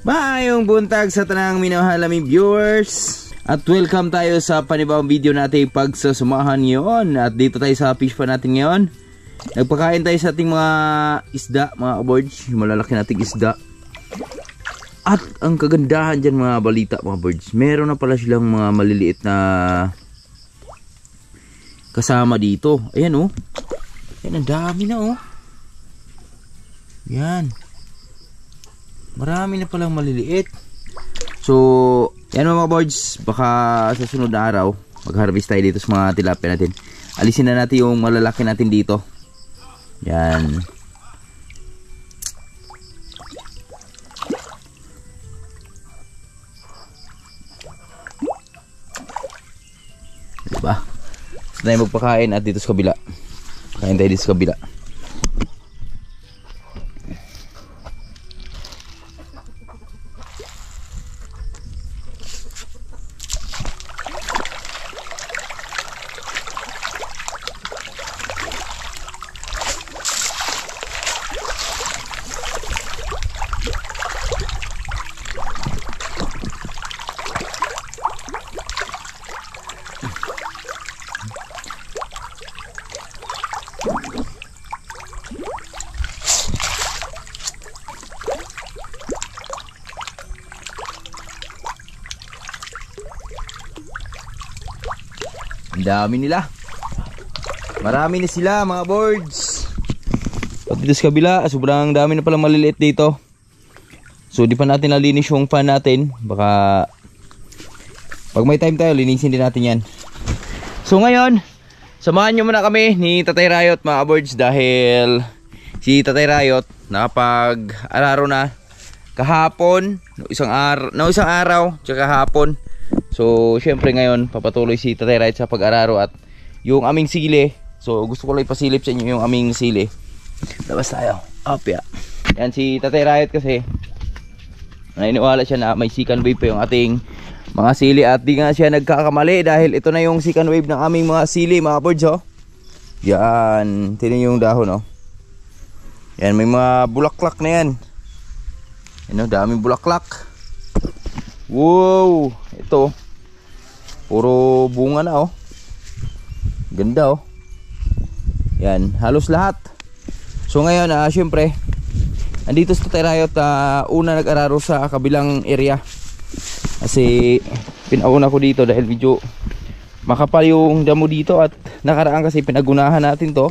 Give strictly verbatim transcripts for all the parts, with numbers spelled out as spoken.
Maayong buntag sa tanang minamahal naming viewers. At welcome tayo sa panibawang video natin pagsasumahan ngayon. At dito tayo sa fish pan natin ngayon. Nagpakain tayo sa ating mga isda, mga birds. Malalaki nating isda. At ang kagandahan dyan mga balita, mga birds, meron na pala silang mga maliliit na kasama dito. Ayan oh. Ayan, ang dami na oh. Yan. Marami na palang maliliit. So, yan mga birds, baka sa sunod na araw mag-harvest tayo dito sa mga tilapia natin. Alisin na natin yung malalaki natin dito. Yan. Diba? So, tayo magpakain at dito sa kabila. Kain tayo dito sa kabila. Ang dami nila. Marami na sila mga birds. Pag dito sa kabila, sobrang dami na palang maliliit dito. So di pa natin nalinis yung fan natin. Baka pag may time tayo, linisin din natin yan. So ngayon, samahan nyo muna kami ni Tatay Rayot mga birds. Dahil si Tatay Rayot nakapag-araro na kahapon, no isang, ar no, isang araw, tsaka kahapon. So syempre ngayon papatuloy si Tatay Rayot sa pag-araro at yung aming sili. So gusto ko lang ipasilip sa inyo yung aming sili. Labas tayo. Up ya. Yan si Tatay Rayot kasi naniniwala siya na may second wave pa yung ating mga sili. At di nga siya nagkakamali dahil ito na yung second wave ng aming mga sili mga birds oh. Yan. Tingnan yung dahon oh. Yan may mga bulaklak na yan. Yan oh, daming bulaklak. Wow. Ito puro bunga na oh. Ganda oh. Yan, halos lahat. So ngayon ah, syempre andito sa Tatay Rayot, uh, una nag-araro sa kabilang area. Kasi pinauna ko dito dahil medyo makapal yung damo dito. At nakaraan kasi pinagunahan natin to.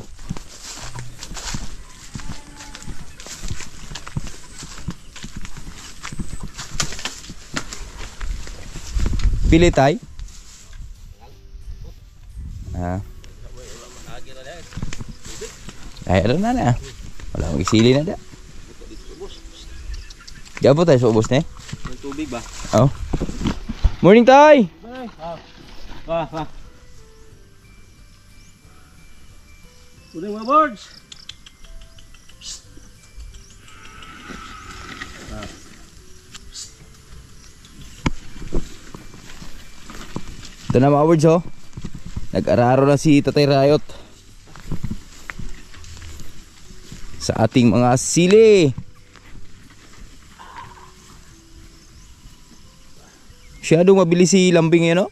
Pili tay. Ah. Ay, ano na na. Wala mong isili na da. Gabo tayo sa ubos na eh. Yung tubig ba? Oo. Morning tay! Wah, wah. Morning mga birds! Ito na mga birds oh. Nag-araro na si Tatay Rayot sa ating mga sili. Masyadong mabilis si lambing yan oh.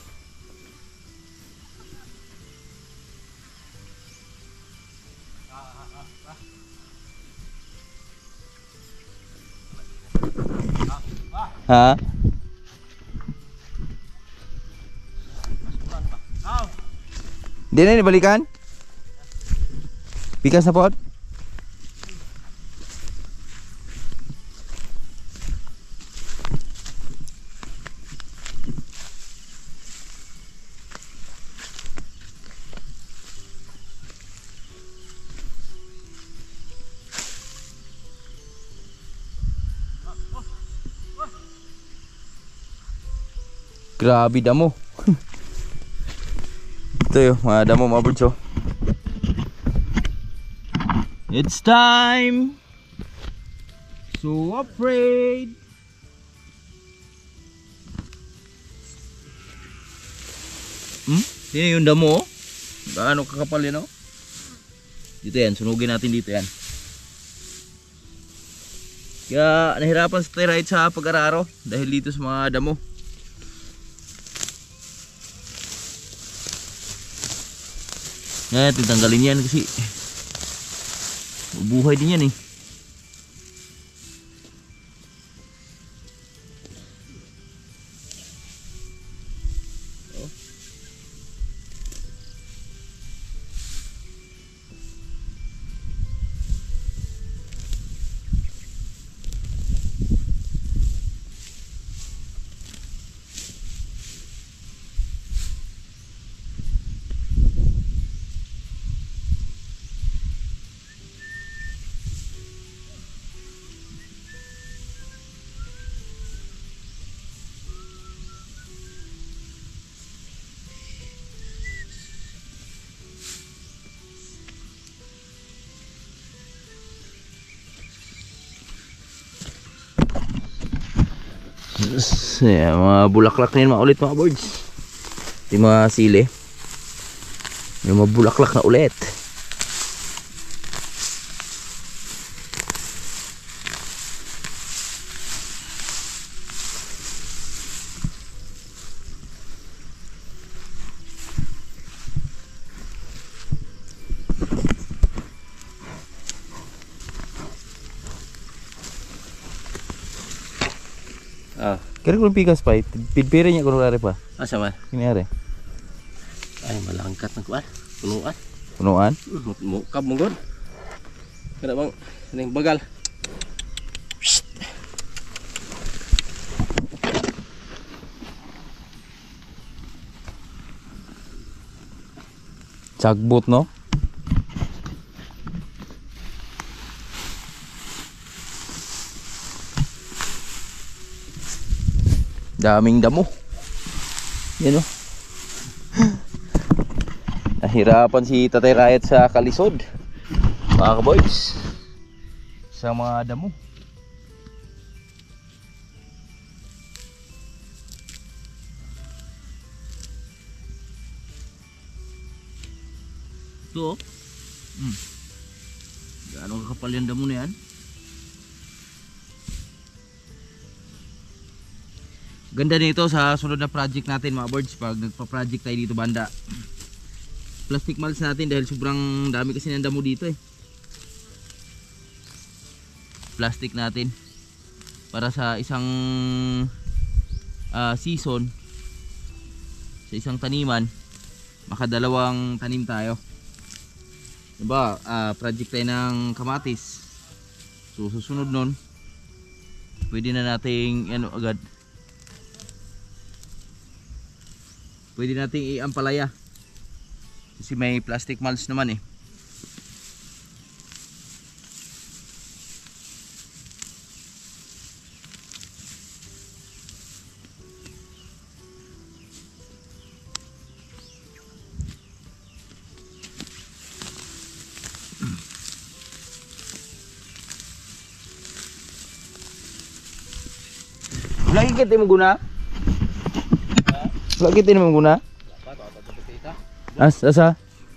Ha? Hindi na nibalikan? Bigas na po? Grabe damo. Ito yung mga damo mga birds oh. It's time. So afraid. Hmm? Yan yung damo oh. Gaano kakapal yan oh. Dito yan, sunugin natin dito yan. Kaya nahirapan sa ride sa pag-araro dahil dito sa mga damo. Ngayon, titanggalin yan kasi bubuhay din yan eh. Yeah, mga bulaklak na yun mga ulit mga birds. Yung mga sili, yung mga bulaklak na ulit. Ah, Kaya kung pikas pa, pidpira niya kung nari pa. asa man? Kinari. Ay, malangkat ng kuan. Punuan. Punuan. Mukab mo god. Kada bang ning bagal. Sagbot no? Daming damo. Yan o. Nahirapan si Tatay Rayat sa kalisod, mga kaboys, sa mga damo. Ito oh. Hmm. Gaano kakapal yung damo na yan? Ganda nito sa sunod na project natin mga birds. Pag nagpa-project tayo dito banda, plastic mulch natin dahil sobrang dami kasi ng damo dito eh. Plastic natin para sa isang uh, season, sa isang taniman, makadalawang tanim tayo. Diba, uh, project tayo ng kamatis. So susunod nun, pwede na nating ano agad, pwede nating i-ampalaya kasi may plastic mulch naman eh. Lagi kita mo guna? Lagi kita mo guna? As, asa?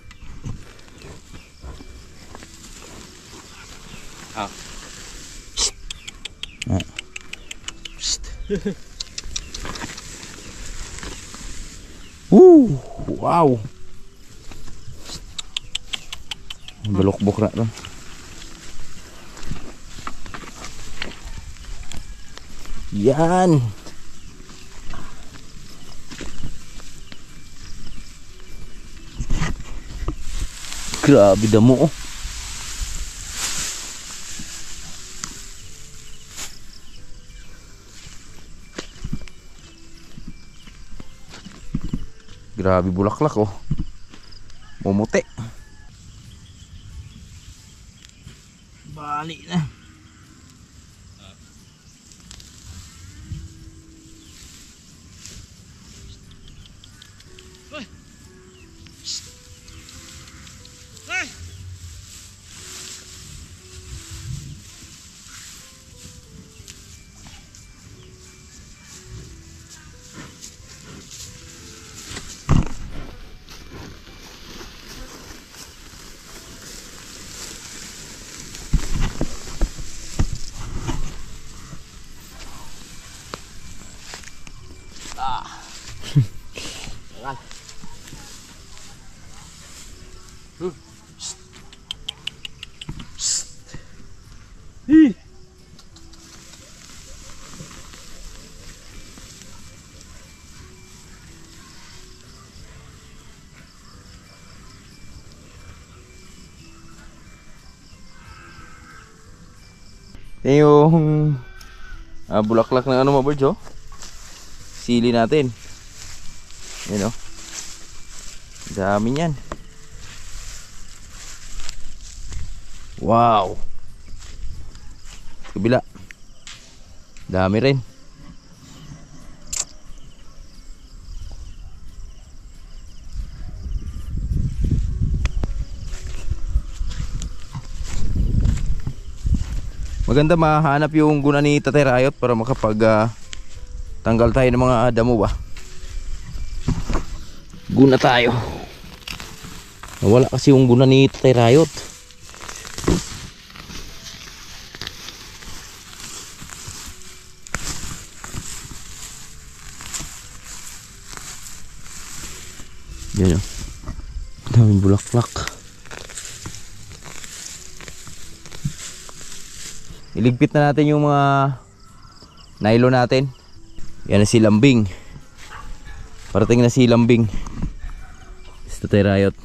Ah. Ah. Woo! Wow! Balokbok na to. Yan! Grabe damo oh. Grabe bulaklak oh. Mumuti. Bali na. Ah. Ayan. Hmm. Hi. Ito yung ah, bulaklak ng ano mga birds, oh. Sili natin. Yan, oh. Dami niyan. Wow. Kabila. Dami rin. Maganda mahanap yung guna ni Tatay Rayot para makapag uh, tanggal tayo ng mga damo ba. Guna tayo. Wala kasi yung guna ni Tatay Rayot. Yan, oh. Daming bulaklak. Iligpit na natin yung mga nylon natin. Yan na si Lambing. Parating na si Lambing. Si Tatay Rayot.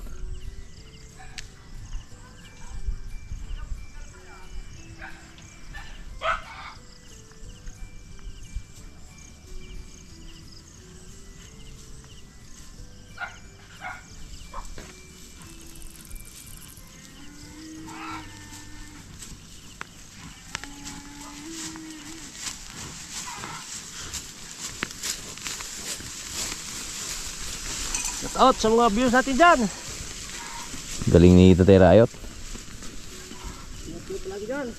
Shout out sa mga viewers natin dyan. Galing ni Tatay Rayot. Shout lagi dyan.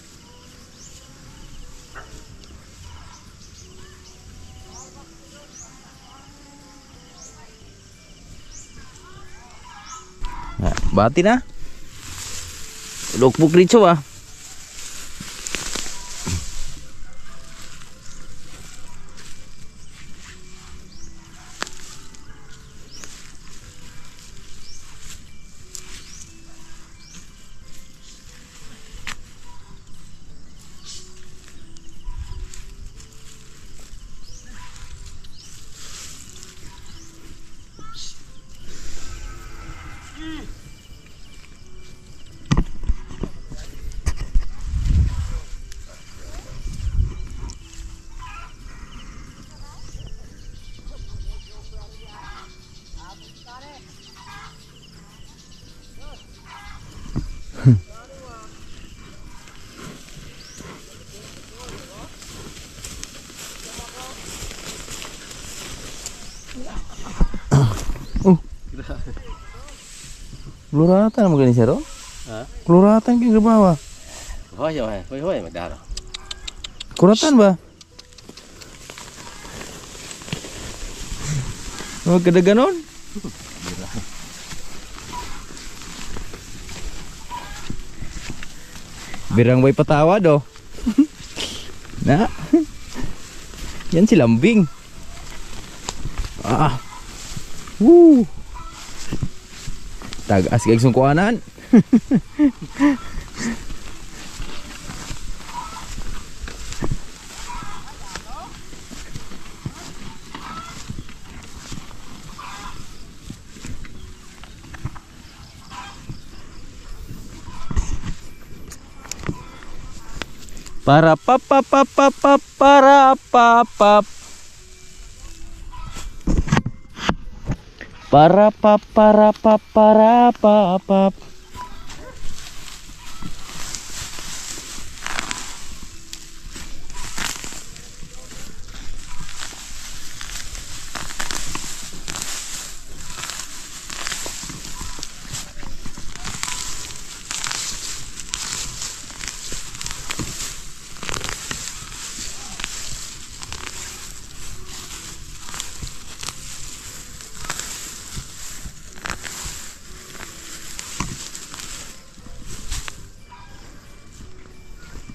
Ah, bati na. Lukbuk rin siya, ah. Kluratan naman ganun siya, ro? Ha? Kluratan kayo gabawa. Hoy, hoy, hoy, hoy, magdaro. Kuratan ba? Huwag ka na ganon. Birang may patawad, oh. Na. Yan si Lambing. Ah. Woo. Tagas kay sungkuanan. Para pap pap pap pap pap para pap pap para pap para pap para pap pap.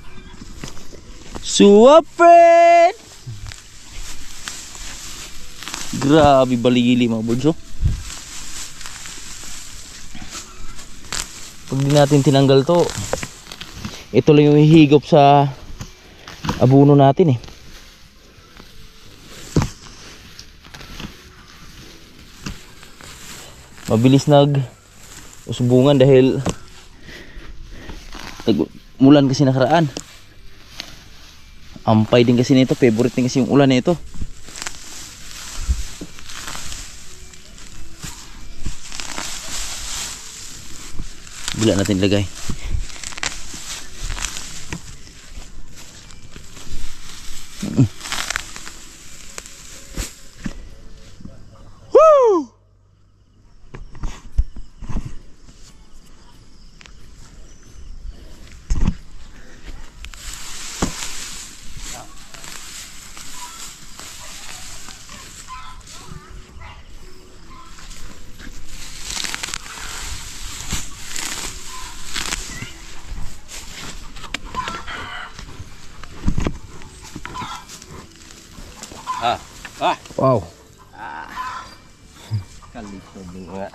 Suapin. Grabe balili mga birds oh. Pag di natin tinanggal to, ito lang yung hihigop sa abuno natin eh. Mabilis nag usubungan dahil mulan kasi nakaraan. Ampay din kasi nito, favorite din kasi yung ulan nito. Bila natin ilagay. Woo! Ah, ah, Wow. kalito bunga.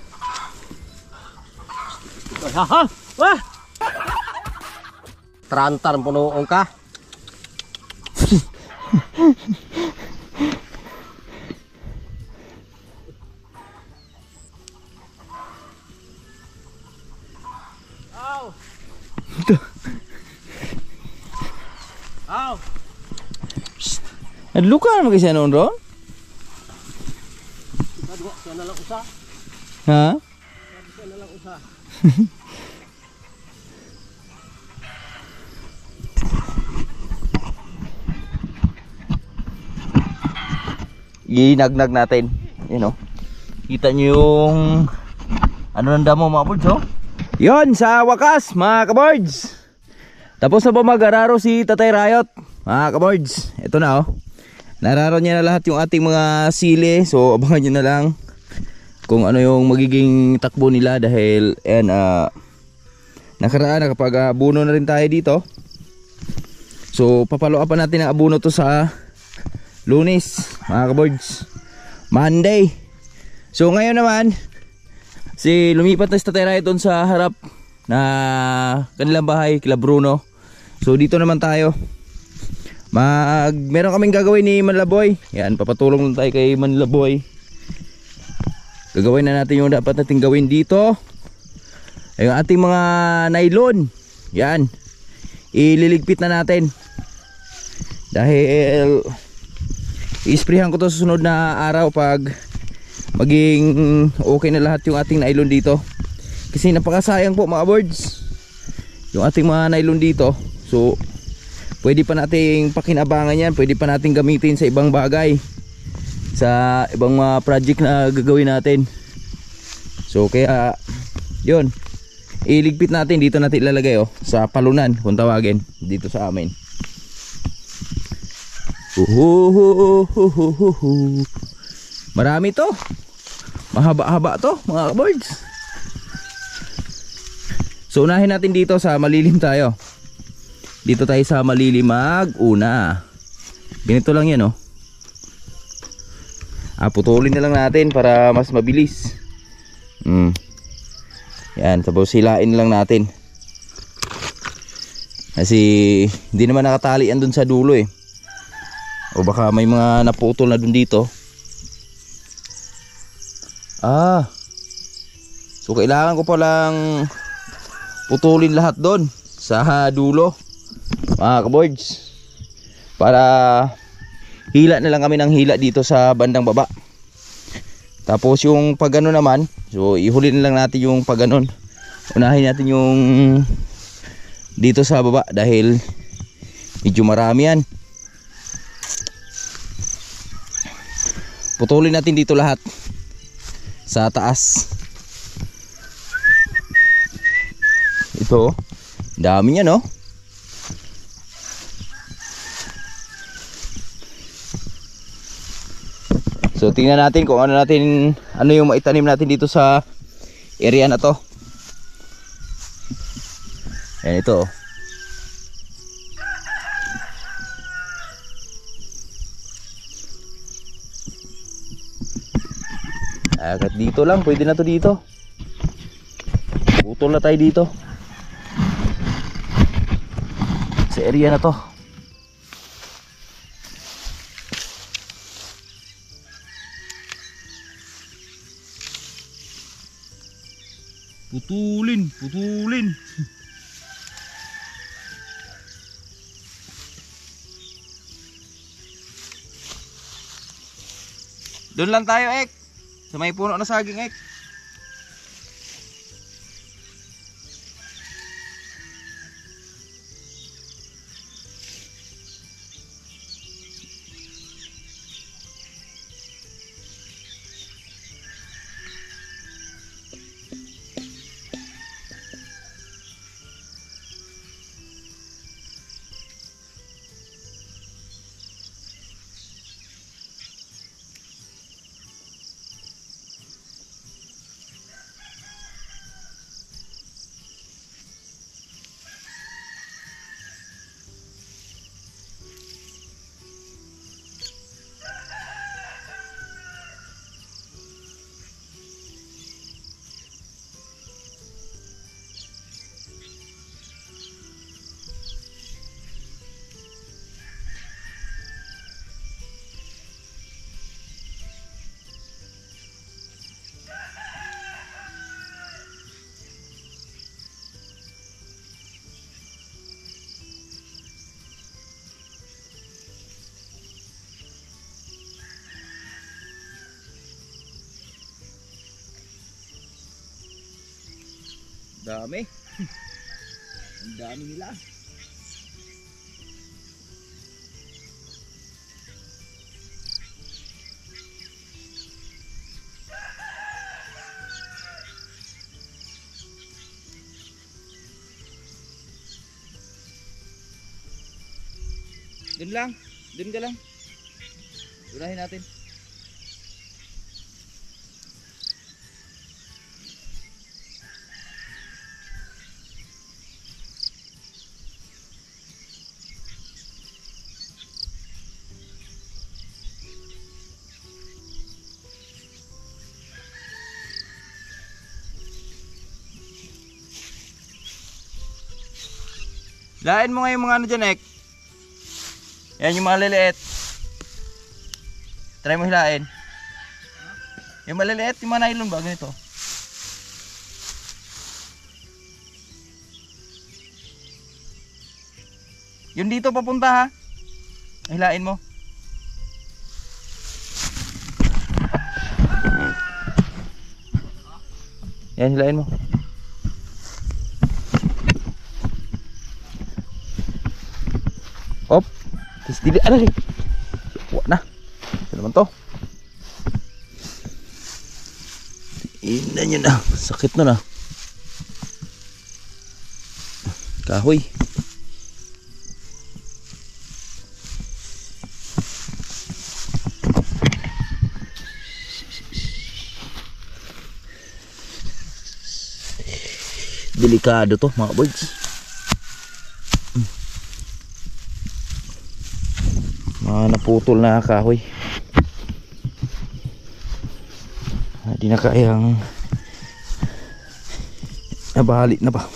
Ha ha, wah. Terantar punuong ka. Aw. Aw. Adluka naman kasi ano ron? Siya na lang usa. Ha? Siya na lang usa. Ginagnag natin. Yan o. Kita nyo yung ano ng damo mga birds oh. Yun sa wakas mga kabords. Tapos na ba mag-araro si Tatay Rayot mga kabords? Ito na oh. Nararo niya na lahat yung ating mga sili. So abangan nyo na lang kung ano yung magiging takbo nila. Dahil ayan uh, nakaraan nakapag-abuno na rin tayo dito. So papalo upan natin ang abuno to sa Lunes mga kabords, Monday. So ngayon naman si lumipat na si Tatay Rayot doon sa harap na kanilang bahay kila Bruno. So dito naman tayo. Mag meron kaming gagawin ni Manlaboy. Yan, papatulong lang tayo kay Manlaboy. Gagawin na natin yung dapat nating gawin dito. Ay, yung ating mga nylon. Yan. Ililigpit na natin. Dahil i-sprayhan ko to sa sunod na araw pag maging okay na lahat yung ating nylon dito. Kasi napakasayang po mga birds yung ating mga nylon dito. So pwede pa nating pakinabangan yan, pwede pa nating gamitin sa ibang bagay, sa ibang mga project na gagawin natin. So kaya yun, iligpit natin, dito natin ilalagay oh, sa palunan kung tawagin dito sa amin. Uhuhuhuhuhuhu. Marami to, mahaba-haba to mga birds. So unahin natin dito sa malilim tayo. Dito tayo sa malilim mag-una. Ganito lang yan oh. Ah, putulin na lang natin para mas mabilis. Mm. Yan, tapos hilain lang natin. Kasi hindi naman nakatali yan dun sa dulo eh. O baka may mga naputol na dun dito. Ah. So kailangan ko palang putulin lahat dun sa dulo mga kaboards, para hila na lang kami ng hila dito sa bandang baba. Tapos yung pag ano naman, so ihuli na lang natin yung pag ganon. Unahin natin yung dito sa baba dahil medyo marami yan. Putulin natin dito lahat sa taas. Ito, dami niya no. So tingnan natin kung ano natin, ano yung maitanim natin dito sa area na to. Ayan ito. Ah, kahit dito lang, pwede na to dito. Putol na tayo dito. Sa area na to. Putulin, putulin. Doon lang tayo, Ek. Sa may puno na saging, Ek. Dami. Ang dami nila. Dun lang. Dun ka lang. Unahin natin. Lain mo nga yung mga ano dyan, Ek. Yan yung mga liliit. Try mo hilain. Yung maliliit, yung mga nylon ba? Ganito. Yung dito papunta ha. Hilain mo. Yan, hilain mo. Op. Terus tidak ada nih. Wah, nah. Ito naman to. Ina nyo na. Sakit na na. Kahoy. Delikado to mga boys. Mga naputol na kahoy. Hindi na kayang nabali na ba.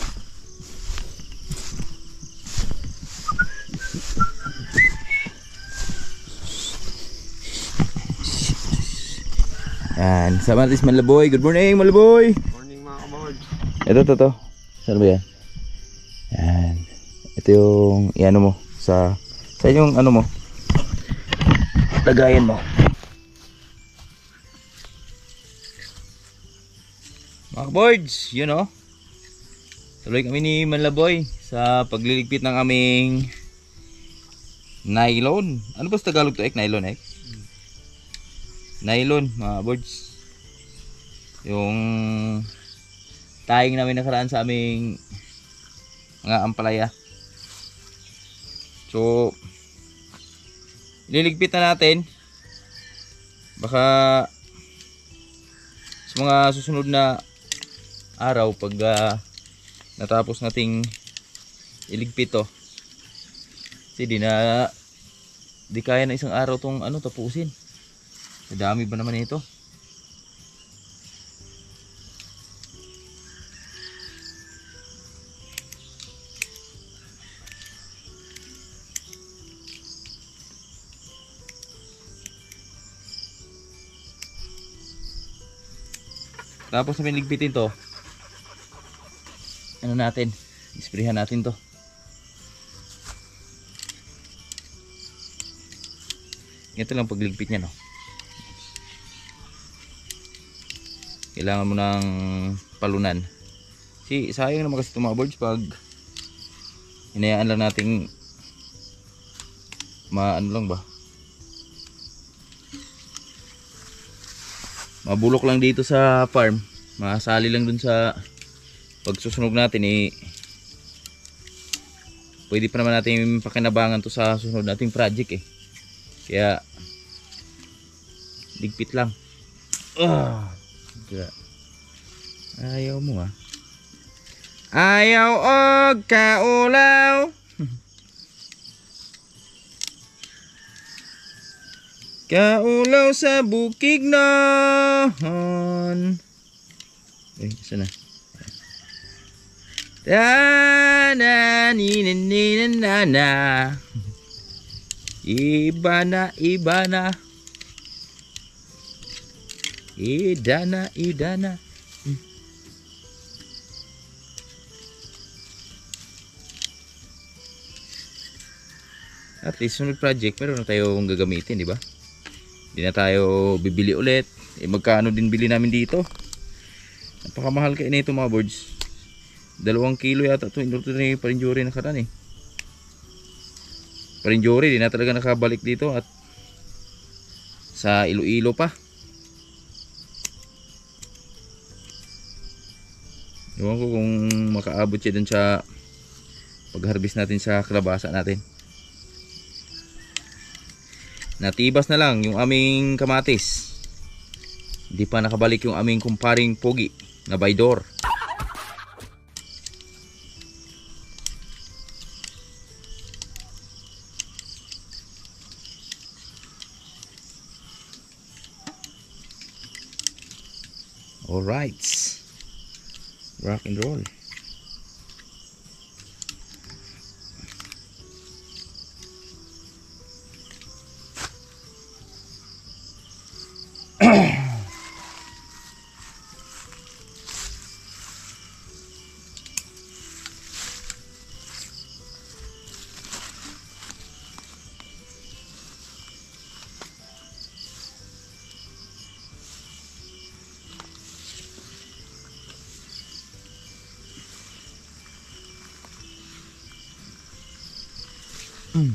Yan, sama natin si Malaboy. Good morning Malaboy. Morning mga kabahod. Ito, ito, ito. Saan ba yan? Yan. Ito yung iano mo sa sa yung ano mo. Lagayan mo. Mga boards, yun o. Tuloy kami ni Malaboy sa pagliligpit ng aming nylon. Ano ba sa Tagalog to, Ek? Nylon, Ek? Hmm. Nylon, mga boards. Yung tying namin nakaraan sa aming mga ampalaya. So liligpit na natin. Baka sa mga susunod na araw pag uh, natapos nating iligpit to. Kasi di na di kaya na isang araw tong ano tapusin. Dami ba naman ito? Tapos namin ligpitin to. Ano natin? Isprehan natin to. Ito lang pagligpit niya, no. Kailangan mo ng palunan. Si sayang naman kasi itong mga birds pag hinayaan lang nating maano lang ba, mabulok lang dito sa farm, masali lang dun sa pagsusunog natin eh, pwede pa naman natin pakinabangan to sa susunod nating project eh. Kaya ligpit lang. Ah, ayaw mo ah. Ayaw og kaulaw. Kaulaw sa bukig noon. Eh, sana. Da na ni na ni na na. Iba na, iba na. Idana, idana. Hmm. At least sunod project meron na tayong gagamitin, di ba? Hindi na tayo bibili ulit. Eh magkano din bili namin dito? Napakamahal kayo nito mga birds. Dalawang kilo yata ito. Indurto na yung parinjuri na karan eh. Parinjuri, di na talaga nakabalik dito. At sa Iloilo pa. Ewan ko kung makaabot siya dun sa pag-harvest natin sa kalabasa natin. Natibas na lang yung aming kamatis. Hindi pa nakabalik yung aming kumparing pogi na baydor. Alright, rock and roll. Mm.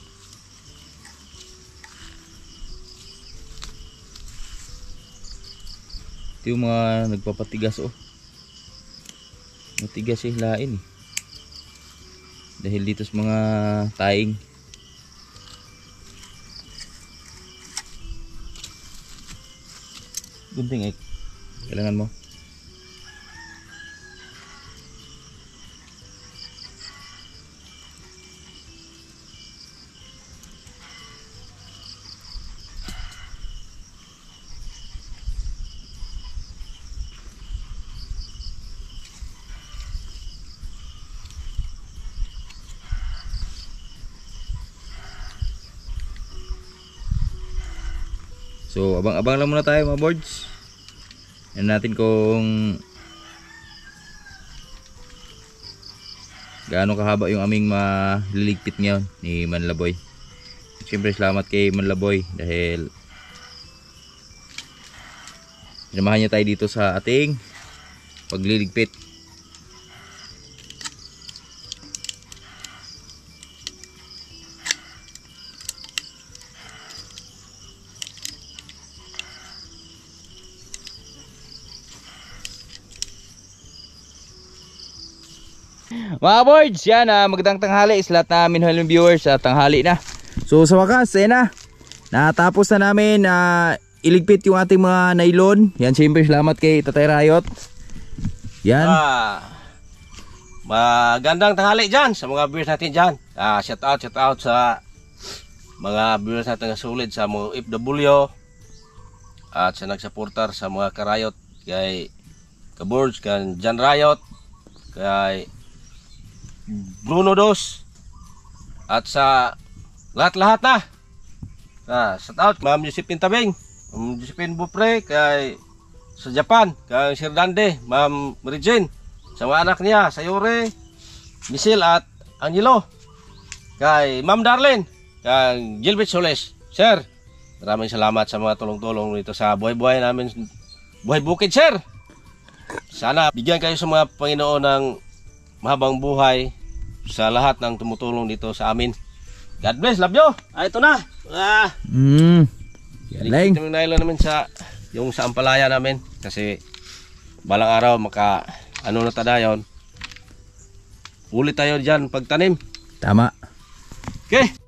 Ito yung mga nagpapatigas oh. Matigas yung lain eh. Dahil dito sa mga taing. Gunting eh. Kailangan mo. So abang-abang lang muna tayo mga boards. Yan natin kung gaano kahaba yung aming maliligpit ngayon ni Manlaboy. Siyempre salamat kay Manlaboy dahil sinamahan niya tayo dito sa ating pagliligpit. Mga boards, yan ah, magandang tanghali sa lahat na minahal viewers at tanghali na. So sa wakas, yan na. Natapos na namin uh, iligpit yung ating mga nylon. Yan, siyempre salamat kay Tatay Rayot. Yan. Ah, magandang tanghali dyan sa mga viewers natin dyan. Ah, shout out, shout out sa mga viewers natin na sulit sa mga F W at sa nagsuportar sa mga karayot kay Kaboards, kay Jan Rayot, kay Bruno Dos at sa lahat-lahat na. Ah, shout out Ma'am Josephine Tabing, Ma'am Josephine Bupre, kay sa Japan, kang Sir Dande, Ma'am Regine, sa mga anak niya, Sayore, Misil at Angelo. Kay Ma'am Darlene, kang Gilbert Soles. Sir, maraming salamat sa mga tulong-tulong dito sa buhay-buhay namin, buhay bukid, sir. Sana bigyan kayo sa mga Panginoon ng mahabang buhay sa lahat ng tumutulong dito sa amin. God bless, love you. Ah, ito na. Ah, Mm. Galing. Ito na namin sa yung sa ampalaya namin kasi balang araw maka ano na tada yon. Ulit tayo diyan pagtanim. Tama. Okay.